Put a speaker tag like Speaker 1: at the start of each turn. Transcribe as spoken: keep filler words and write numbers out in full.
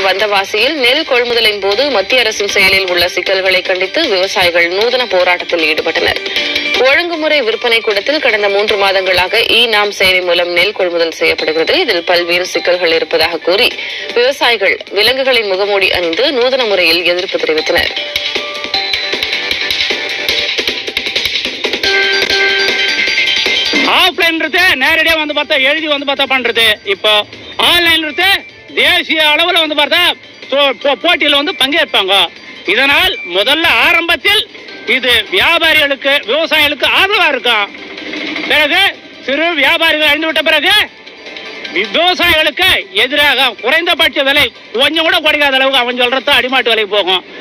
Speaker 1: வந்தவாசியில் நெல் கொள்முதலின் போது மத்திய அரசின் செயலில் உள்ள சிக்கல்களை கண்டித்து விவசாயிகள் நூதன போராட்டத்தில் ஈடுபட்டனர். ஒழுங்குமுறை விற்பனை கூடத்தில் கடந்த மூன்று மாதங்களாக இ நாம் செயலி மூலம் நெல் கொள்முதல் செய்யப்படுகிறது. இதில் பல்வேறு சிக்கல்கள் இருப்பதாக கூறி விவசாயிகள் விலங்குகளின் முகமூடி அணிந்து நூதன முறையில் எதிர்ப்பு தெரிவித்தனர்.
Speaker 2: ஆஃப்லைன் நேரடியா வந்து பார்த்தா எழுதி வந்து பார்த்தா பண்றது. இப்போ ஆன்லைன் தேசிய அளவில் வந்து பார்த்தா போட்டியில் வந்து பங்கேற்பாங்க. இதனால் முதல்ல ஆரம்பத்தில் இது வியாபாரிகளுக்கு விவசாயிகளுக்கு ஆதரவா இருக்கும். பிறகு சிறு வியாபாரிகள் அழிந்துவிட்ட பிறகு விவசாயிகளுக்கு எதிராக குறைந்தபட்ச விலை கொஞ்சம் கூட குறைக்காத அளவுக்கு அவன் சொல்றது அடிமாட்டு விலைக்கு போகும்.